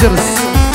الجرس.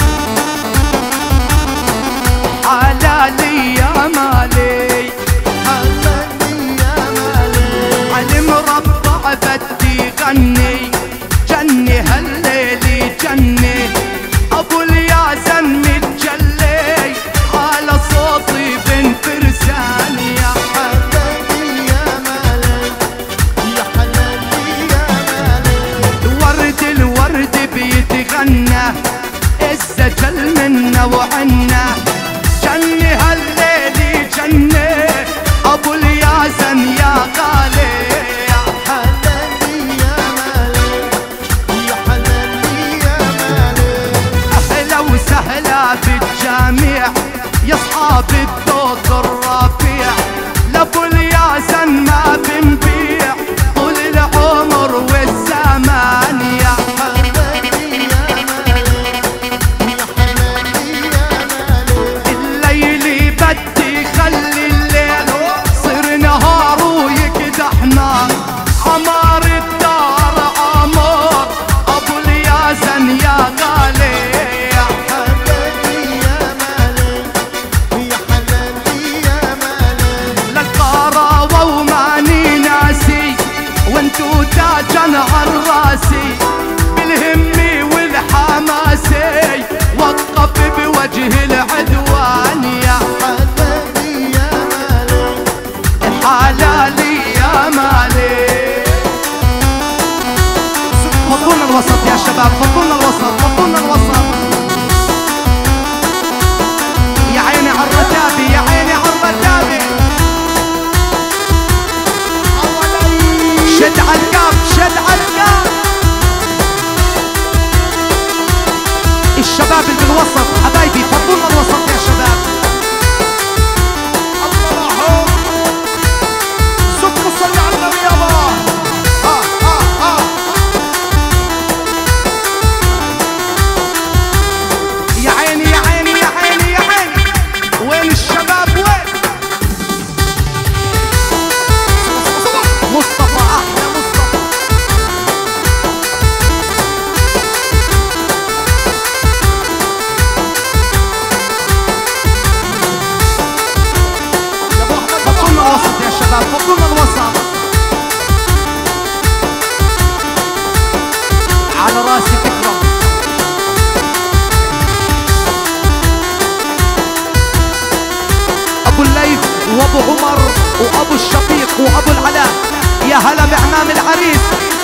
حلالي يا مالي حلالي يا مالي علي مربع بدي غني جني هالليل جني ابو الياسن متجلي على صوتي بن فرسان يا حلالي يا مالي يا حلالي يا مالي الورد بيتغنى السجل منا وعنا جني هالليل جني ابو الياسن يا غالي يا حلالي يا مالي يا حلالي يا مالي اهلا وسهلا بالجميع يا اصحاب الذوق الرفيع لابو الياسن ما بنبيع طول العمر والزمان يا حلالي يا مالي يا حلالي يا مالي الليل بدي خلي الليل صير نهار ويكدحنا عمار الدار عمار ابو الياسن يا غالي يا حلالي يا مالي يا حلالي يا مالي للقراوة وماني ناسي وانتو تاجا عالراسي بالهمي والحماسي وقف بوجه العدوان يا حلالي يا مالي حلالي يا مالي. فضونا الوسط يا شباب فضونا الوسط فضونا الوسط يا عيني عالرتابي يا عيني عالرتابي شد عالقاب شد عالقاب الشباب اللي بالوسط حبايبي فضونا الوسط يا شباب الله صدق صلي على النبي يابا يا عيني يا عيني يا عيني يا عيني وين الشباب وين مصطفى احلى مصطفى فضلنا الوسط يا شباب فضلنا الوسط على راسي تكرم ابو الليث وابو عمر وابو الشفيق وابو العلاء يا هلا بعمام العريس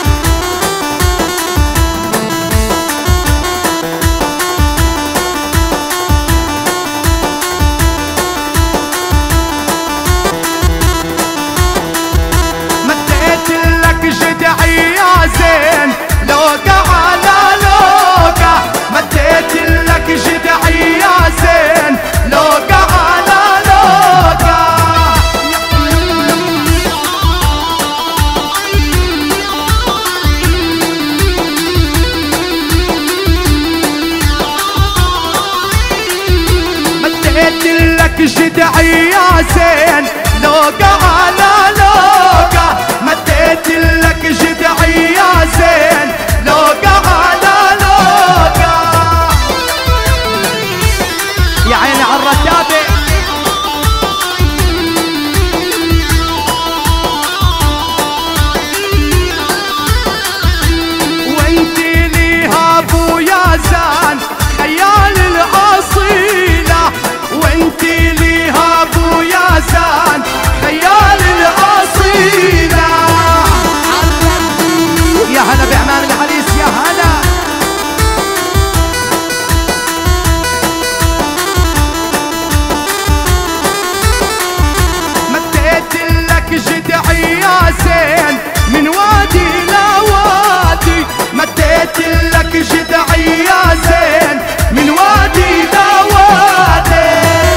مديت لك جدعي يا زين لوقع على لوقع مديت لك جدعي يا زين لوقع على لوقع مديت لك جدعي يا زين لوقع على لوقع مديت لك جدعي يا زين لوقع على لوقع يا عيني عالرتابة وانتي ليها ابو ياسن خيال الاصيلة وانتي ليها ابو ياسن خيال الاصيلة يا هلا بعمام العريس يا هلا مديت لك جدعي يا زين من وادي لوادي مديت لك جدعي يا زين من وادي لوادي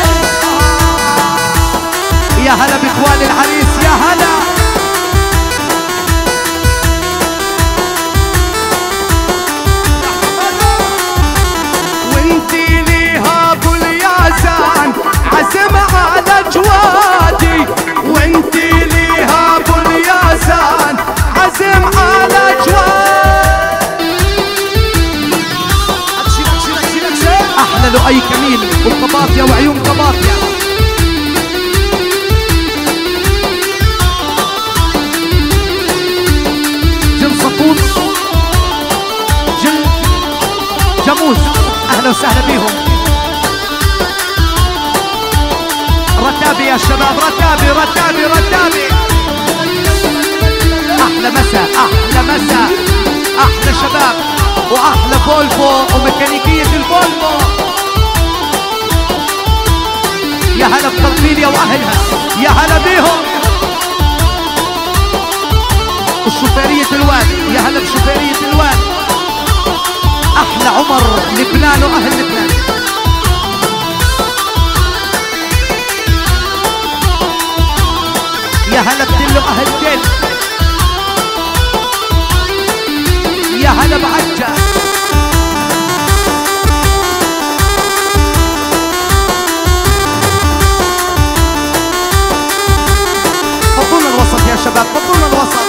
يا هلا باخوان العريس يا هلا وانتي ليها ابو الياسن عزم على جوادي وانتي ليها ابو الياسن عزم على جوادي وسهلا بيهم. رتابي يا شباب، رتابي رتابي رتابي. احلى مساء، احلى مساء، احلى شباب واحلى فولفو وميكانيكية الفولفو. يا هلا بطلبيليا واهلها، يا هلا بيهم. وشوفيرية الواد، يا هلا بشوفيرية الواد. احلى عمر لبنان واهل لبنان. يا هلا بدلو اهل دل، يا هلا بعجة. فضونا الوسط يا شباب، فضونا الوسط.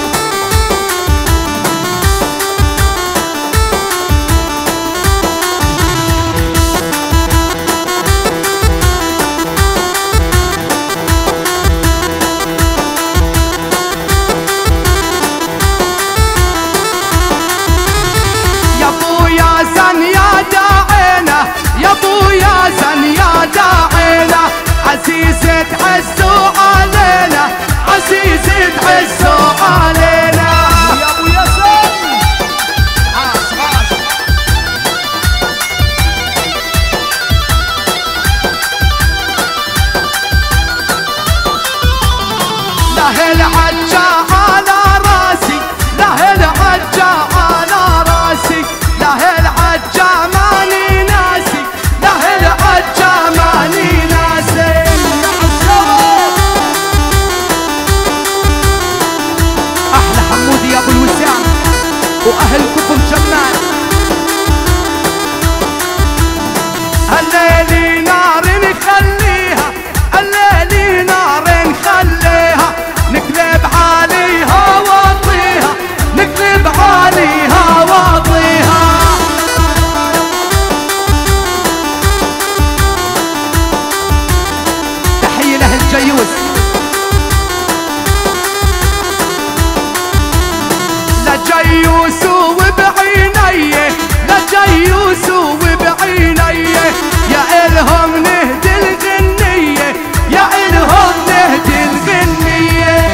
عزيزة تعزوا علينا، عزيزة تعزوا علينا يا ابو ياسر. عاش عاش. له العجة على راسي، له العجة على راسي، له العجة ماني ناسي، له العجة ماني ناسي. يا ابو الوسام واهل كفر جمال. الليل نار نخليها، الليل نار نخليها، نقلب عليها واطيها، نقلب عليها واطيها. تحية لاهل جيوس. جيوس وبعينيه، لا جيوس وبعينيه، يا إلهم نهدي الغنية، يا إلهم نهدي الغنية.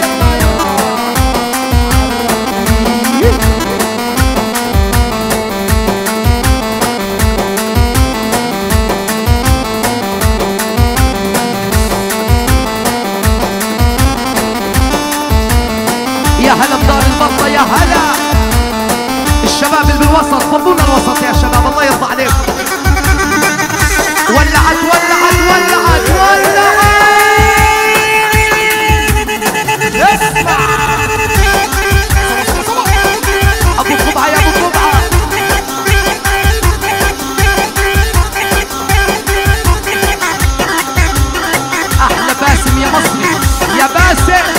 يا هلا بدار البطة، يا هلا. الشباب اللي بالوسط، فضونا الوسط يا شباب، الله يرضى عليكم. ولعت ولعت ولعت ولعت. اسمع ابو قبعة، يا ابو قبعة. احلى باسم يا مصري، يا باسم.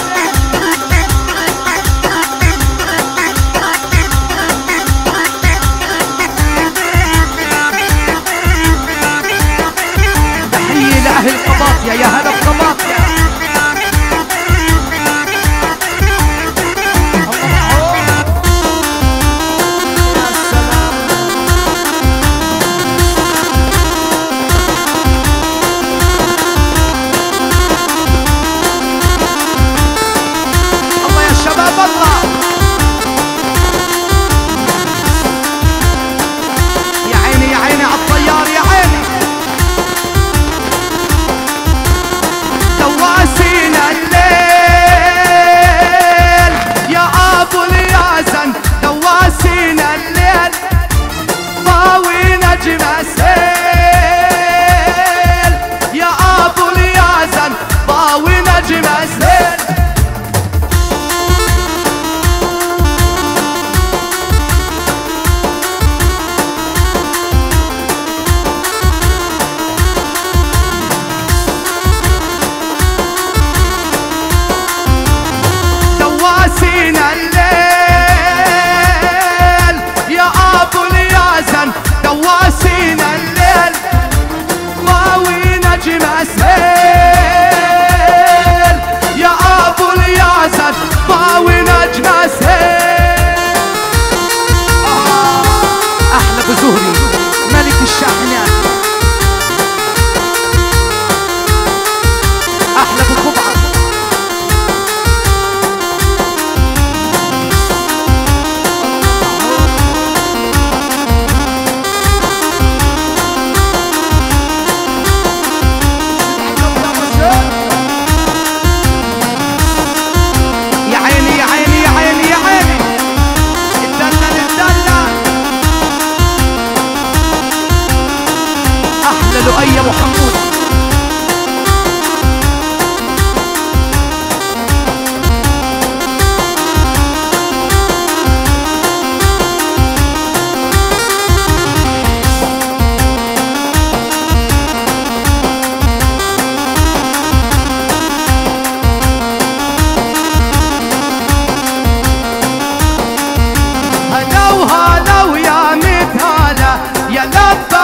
أهل قباطيا، يا هلا بقباطيا.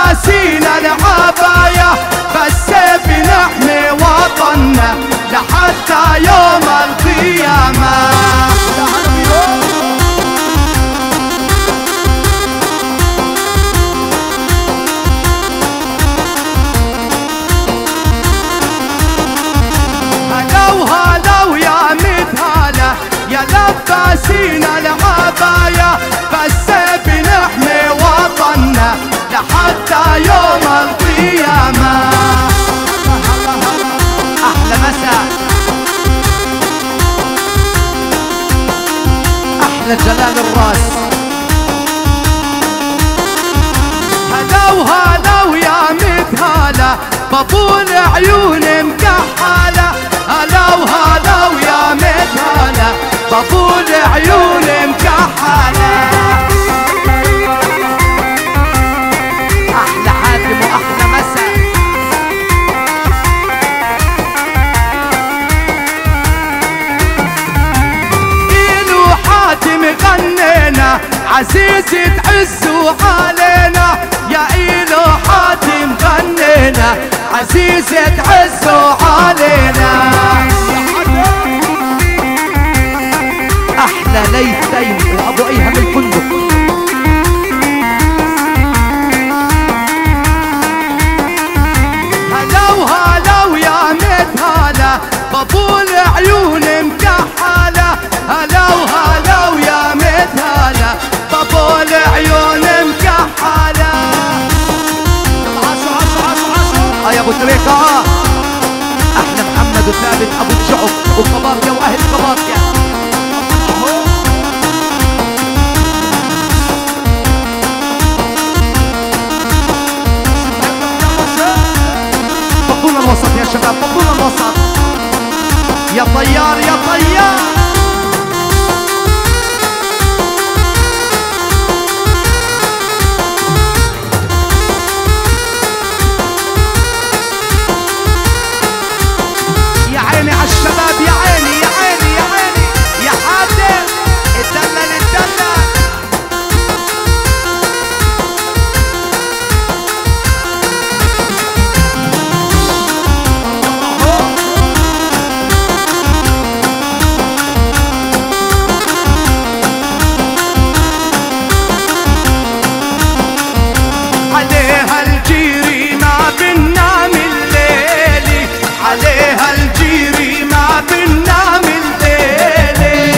لباسينا العباية بالسيف نحمي وطننا لحتى يوم القيامة. هلا ويا متهالة يا لباسينا العباية بالسيف نحمي وطننا لحتى يوم القيامة. أحلى مساء، أحلى جلال الراس. هلا ويا متهالة بطول عيون مكحالة. هلا ويا متهالة بطول عيون مكحالة. أحلى حاتم وأحلى مساء. إيلو حاتم غنينا عزيزي تعزوا علينا. يا إيلو حاتم غنينا عزيزي تعزوا علينا. أحلى ليثين وأبو أيهم الفندق. هلا ويا متهالة بطول عيون مكحالة. هلا ويا متهالة بطول عيون مكحالة. يا ابو تريكة احلى محمد وثابت ابو الشعب وقباطيا واهل قباطيا. فضونا الوسط يا شباب، فضونا الوسط. يا طيار يا طيار. يا عيني عالشباب، يا عيني يا عيني يا عيني يا حاتم اتدلل اتدلل. عليها الجيري ما بننام الليلي. عليها الجيري ما بننام الليلي.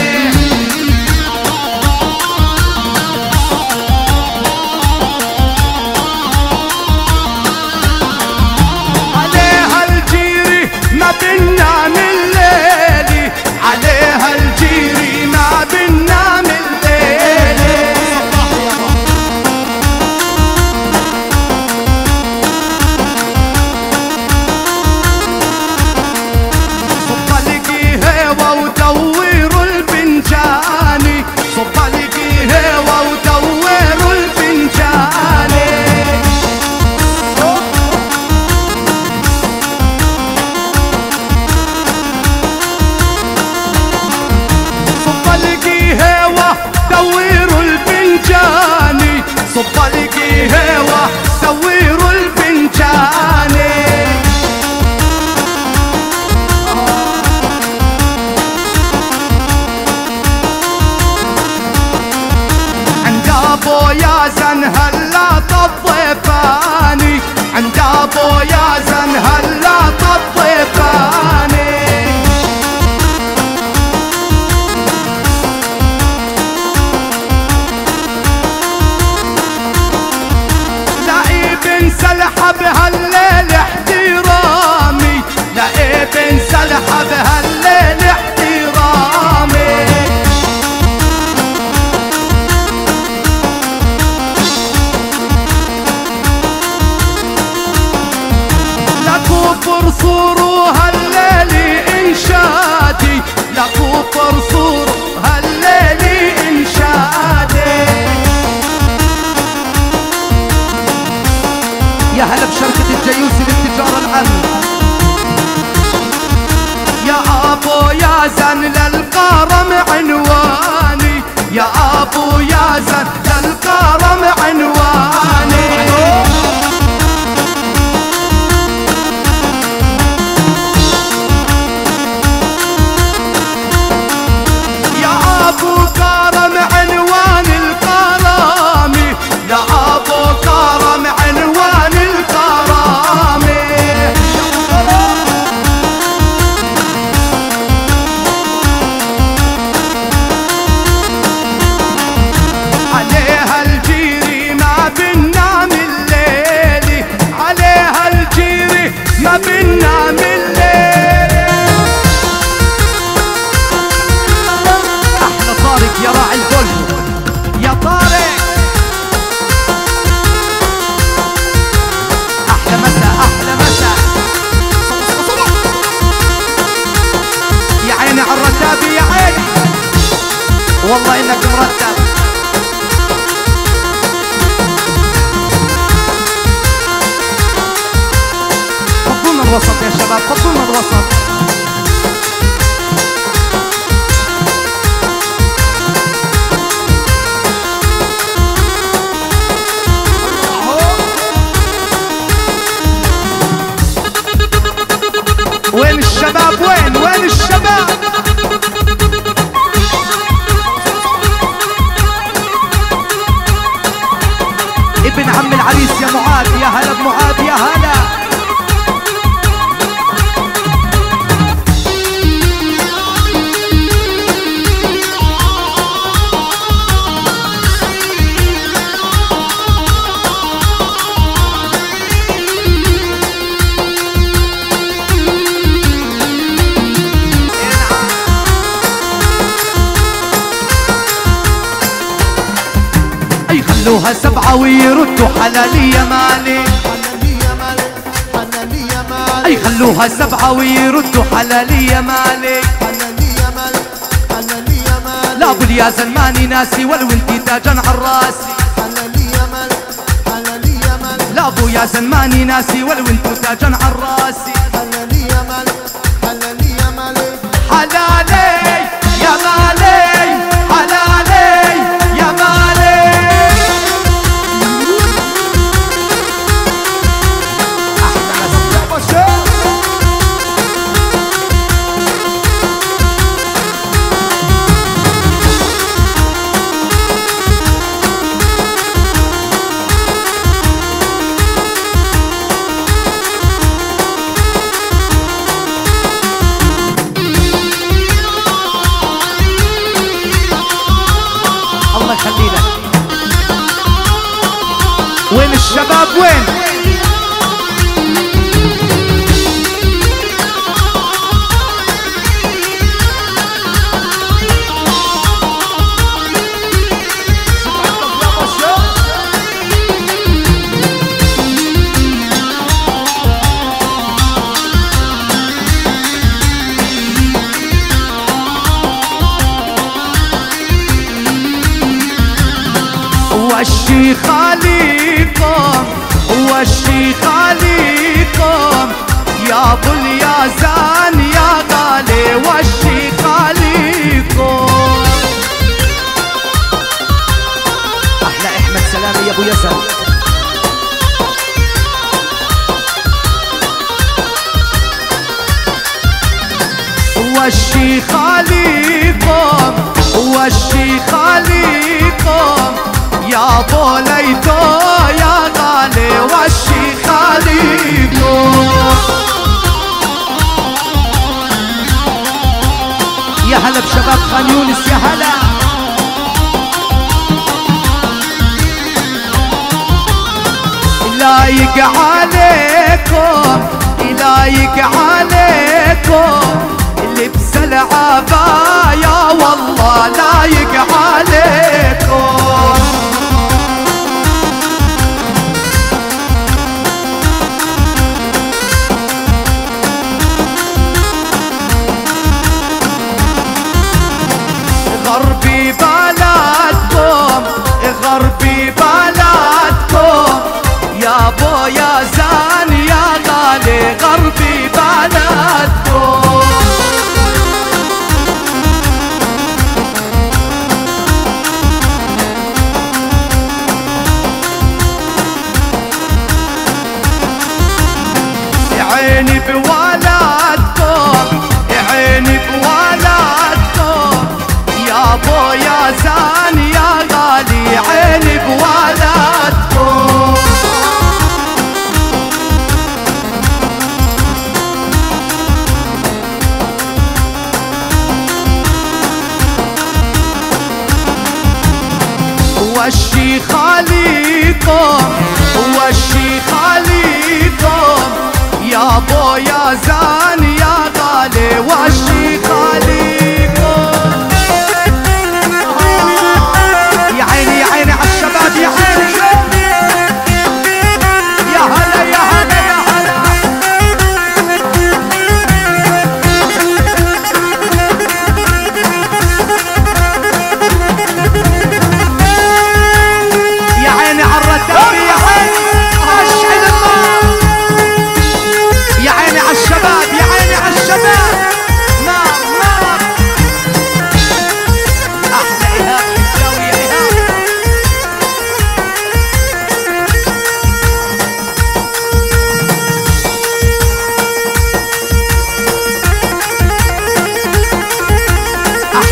عليها الجيري ما بننام الليلي. عليها الجيري ما بننام الليلي. صب لقي هوا ودوروا البنجاني. صب لقي هوا ودوروا البنجاني. صب لقي هوا دوروا البنجاني. صب لقي هوا دوروا البنجاني. عند ابو يازن هلا طفيفاني. عند ابو يازن هلا طفيفاني. لقيت انسلحب هالليل احترامي. لقيت انسلحب هالليل احترامي. والله انك مرتب. فضلنا الوسط يا شباب، فضلنا الوسط. وين الشباب؟ وين الشباب؟ ابن عم العريس يا معاذ، يا هلا بمعاذ، يا هلا. خلوها سبعة ويردوا حلالي يا مالي، اي خلوها سبعة ويردوا حلالي يا مالي. لا ابو اليازن ماني ناسي ولو انتي تاجا عالراسي. لا ابو يازن ماني ناسي ولو انتو تاجا عالراسي. حلالي يا مالي، حلالي يا مالي. وين الشباب؟ وين؟ والشي خاليكم، والشي خاليكم يا ابو اليازن يا غالي، والشي خاليكم. احلى احمد سلامي يا ابو يزن. والشي خاليكم، والشي خاليكم يا ابو ليثو يا غالي، والشي خاليكم. يا هلا بشباب خان يونس، يا هلا. لايق عليكم، لايق عليكم لبس العباية، والله لايق عليكم. غربي بلدكم، غربي بلدكم يا ابو يازن يا غالي، غربي بلدكم. عيني بولدكم، عيني بولدكم يا ابو يازن يا غالي، عيني بولدكم. والشي خاليكم، والشي خاليكم يا ابو يازن يا غالي، والشي خاليكم. يا عيني يا عيني عالشباب، يا عيني يا هلا يا هلا يا هلا.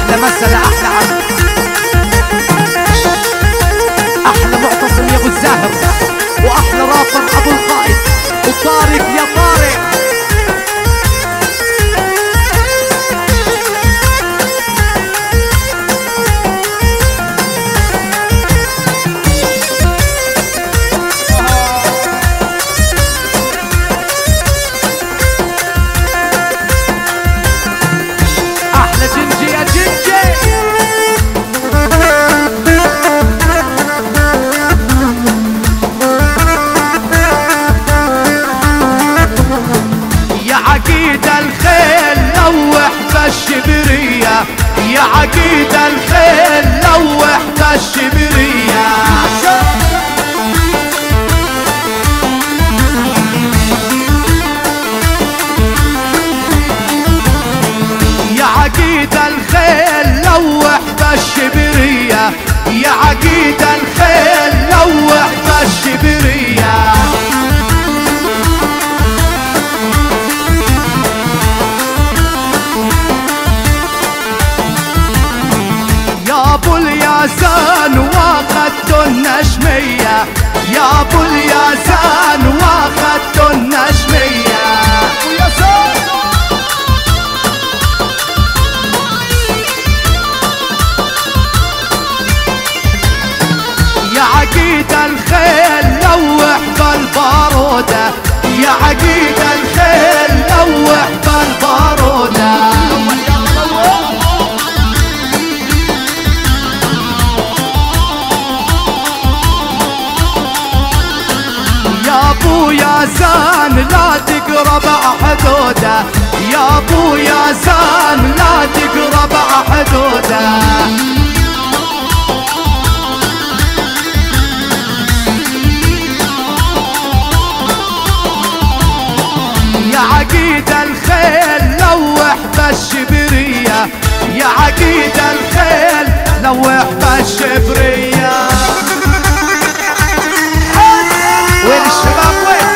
احلى مسا لاحلى عم، احلى معتصم يا ابو الزاهر، واحلى رافع ابو القائد، وطارق يا طارق. الشبرية يا عقيد الخيل لوح بالشبرية، يا عقيد الخيل لوح بالشبرية، يا عقيد الخيل لوح بالشبرية. ابو الياسان واخدت النجمية، يا ابو الياسان واخدت النجمية، يا عقيد الخيل لوح بالبارودة، يا عقيد الخيل لوح بالبارودة. يا ابو ياسان لا تقرب حدوده، يا ابو ياسان لا تقرب حدوده، يا عقيد الخيل لوح بالشبرية، يا عقيد الخيل لوح بالشبرية. وين الشباب وين؟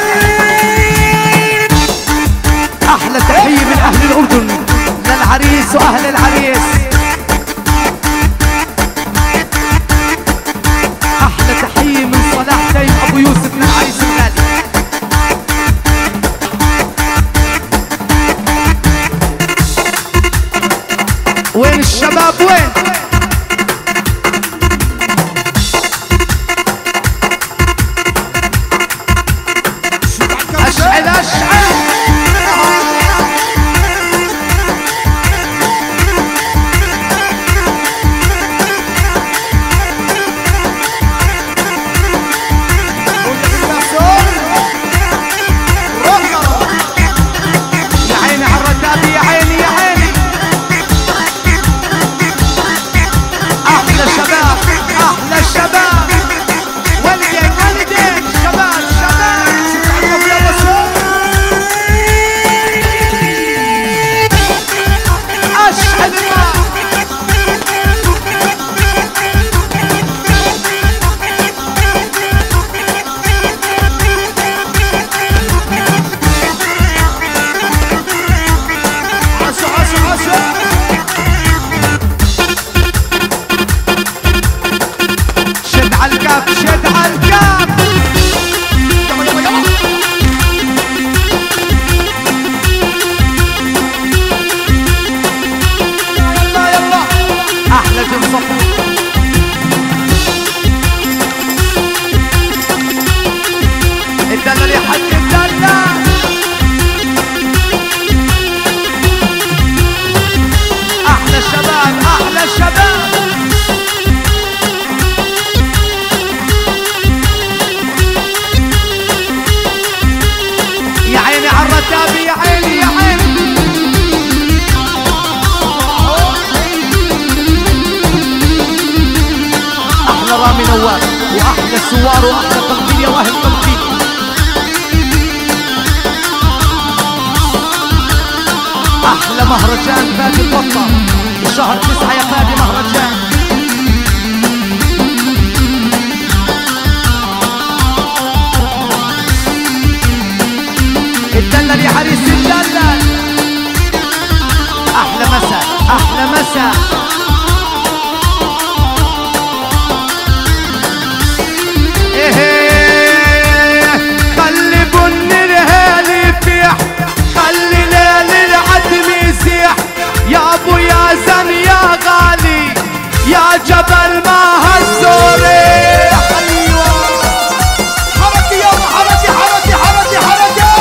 احلى تحية من اهل الاردن للعريس واهل العريس، احلى تحية من صلاح تيم ابو يوسف للعريس الغالي. وين الشباب وين؟ اشعل اشعل يا عيني على الرتابي، يا عيني يا عيني. احلى شباب احلى شباب، ولدين ولدين شباب شباب. اشحن الماء عسو عسو عسو. شد على الكاب شد على الكاب. يلا يلا يلا. يلا يلا. احلى جن صفو. الدلال يا حاج الدلال. احلى شباب احلى شباب. يا عيني على الرتابي، يا عيني يا عيني. احلى رامي نوار واحلى سوار واحلى تقدير يا واهب تقدير. احلى مهرجان فادي البطة شهر 9 يا فادي مهرجان. الدلال يا عريس الدلال. احلى مسا احلى مساء. خلي بن الهالي يفيح، خلي ليل العدم يسيح، يا ابو يا زن يا غالي يا جبل ما هالزوري. ايوه حركي يا ابو حركي حركي حركي حركي.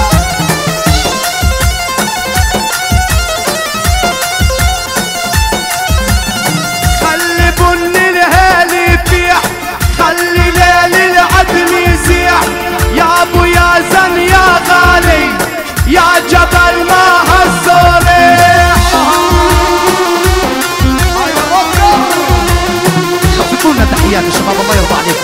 خلي بن الهالي يفيح، خلي ليل العدم يسيح، يا ابو يا زن يا غالي يا جبل ما هالزوري. خففوا لنا تحيات الشباب الله يرضى عليكم.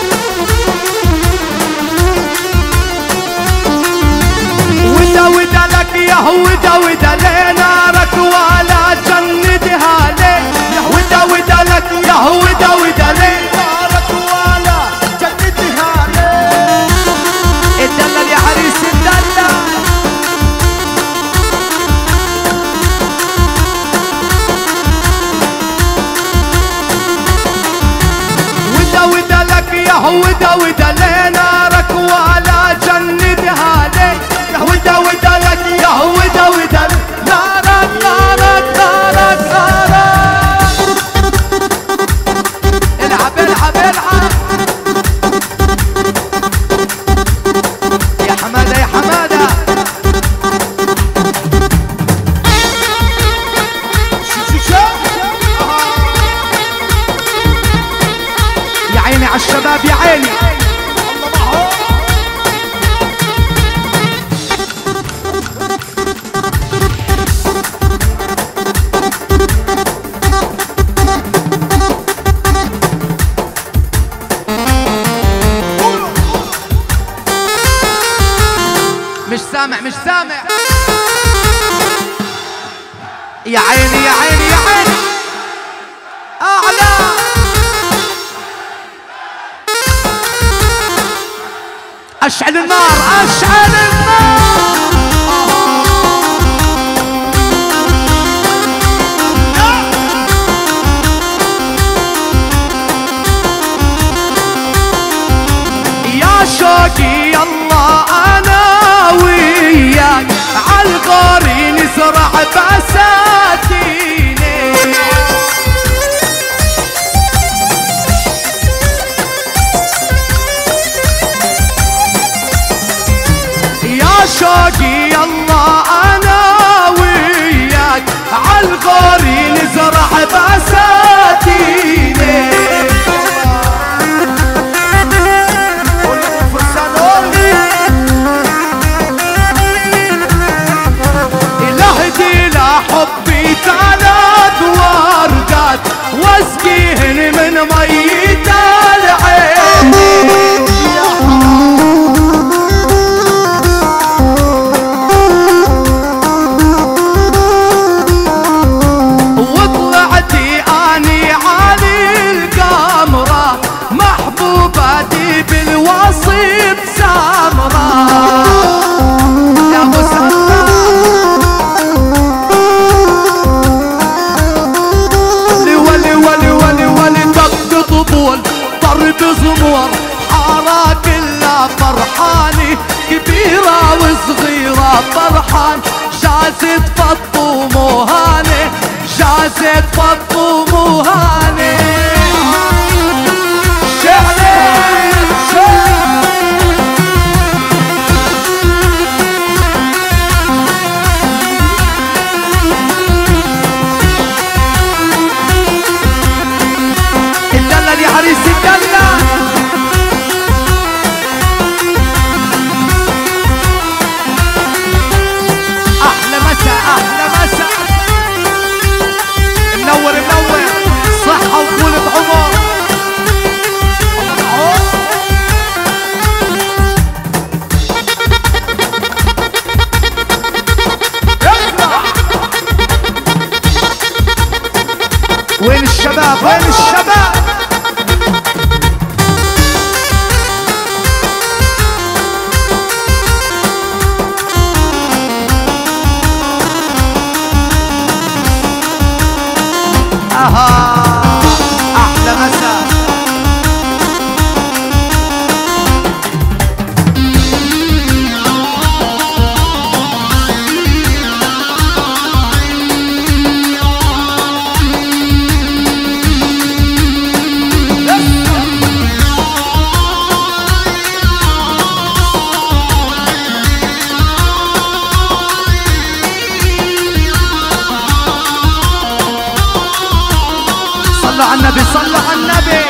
ودا ودا لك يا ودا ودا لنارك ولا جندها ليه. ودا ودا لك يا ودا ودا لنارك ولا جندها ليه. الدلل يا عريس الدلل. ودا ودا لك يا ودا ودا لنارك ولا جندها ليه. ودا ودا لك يا ودا ودا نارك نارك نارك نارك. العب العب العب يا حمادة يا حمادة. يا عيني عالشباب يا عيني. مش سامع مش سامع. يا عيني يا عيني يا عيني. أعلى. أشعل النار أشعل النار. يا شوقي الله أنا وياك عالغوري نزرع بساتيني. يا شوقي الله أنا وياك عالغوري نزرع بساتيني. لهدي لحبي ثلاث وردات واسقيهن من ميت العين. وطلعتي اني علي القمرة محبوبتي بالوصيف سمرة. يا ابو ضرب زمور حارة كلها فرحاني كبيرة وصغيرة فرحان. جازت فطوم وهاني جازت فطوم وهاني. شعلي الدلل يا عريس الدلل. احلى مساء احلى مساء. منور منور صحة وطولة عمر. وين الشباب وين الشباب. اها احلى مساء. صلوا على النبي صلوا على النبي.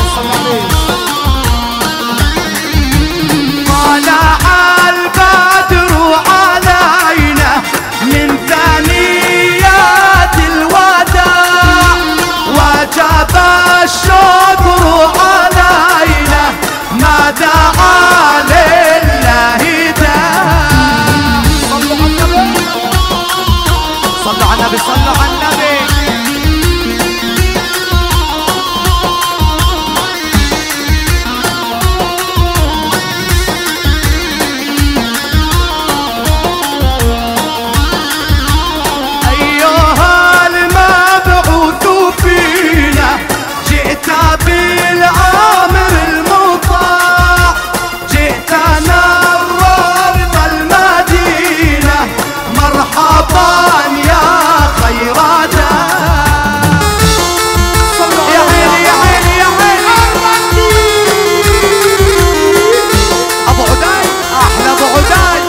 طلع البدر علينا من ثنيات الوداع وجب الشكر علينا ما دعا لله داع. صلوا على النبي صلوا على النبي صلوا على النبي. بالعامر المطاع جئت نورت المدينة مرحبا يا خير داع. يا عيني يا عيني يا عيني ابو عداي احلى ابو عداي.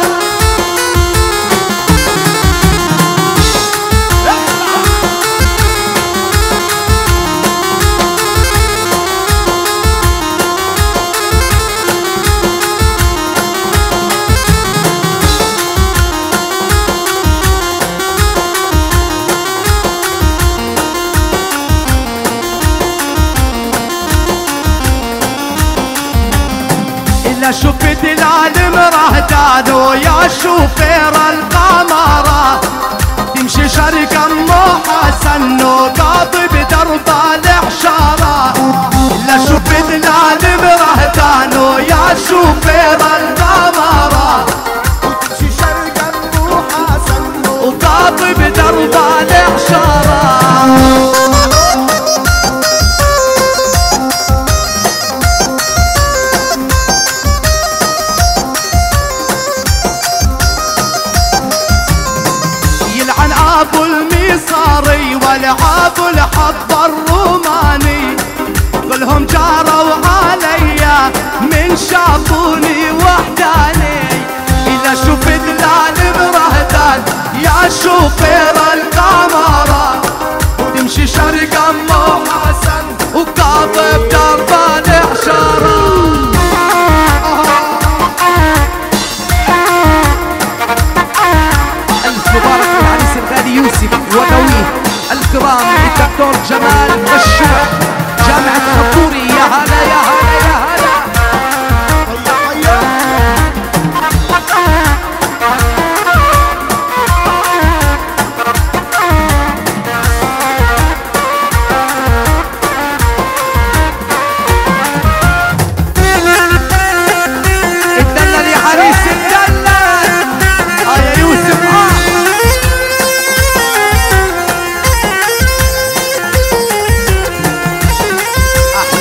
شفت العالم رهدان ويا شوفير القمرة تمشي شرق ام حسن وقاضي بدرب الحشارة. لا شفت العالم رهدان ويا شوفير القمرة تمشي شرق ام حسن وقاضي بدرب الحشارة. ابو الميصاري والعاب الحظ الروماني كلهم جاروا عليا من شافوني وحداني. اذا شفت العالم رهدان يا شوفير القمرة تمشي شرق ام حسن وقاضي بدرب الحشارة. مبارك العريس الغالي يوسف ونويه الكرام الدكتور جمال مشروع جامعة خطوري. يا هلا يا هلا يا هلا. اتدلل يا عريس اتدلل يا يوسف. احلى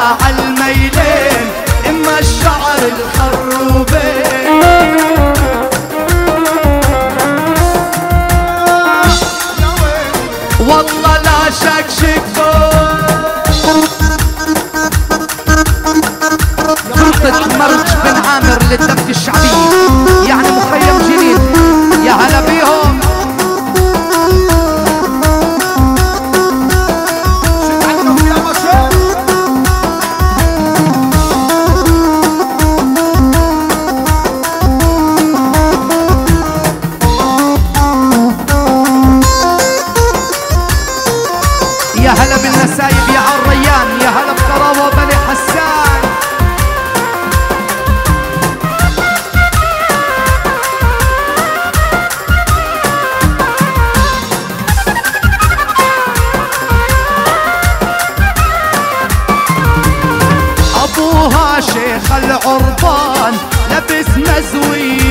عالميلين اما الشعر الخروبين. والله لا شكشك فرقة مرج بن عامر للدبكة الشعبية يعني مخيم جنين، يا هلا بيهم. يا هلا بالنسايب يا عالريان، يا هلا بقراوة بني حسان. ابوها شيخ العربان لبس مزوي